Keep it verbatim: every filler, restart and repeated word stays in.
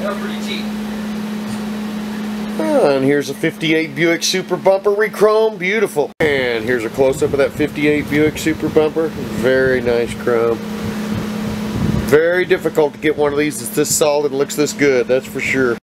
are pretty cheap. Ah, and here's a fifty-eight Buick Super Bumper re-chrome, beautiful. And here's a close-up of that fifty-eight Buick Super Bumper, very nice chrome. Very difficult to get one of these that's this solid and looks this good, that's for sure.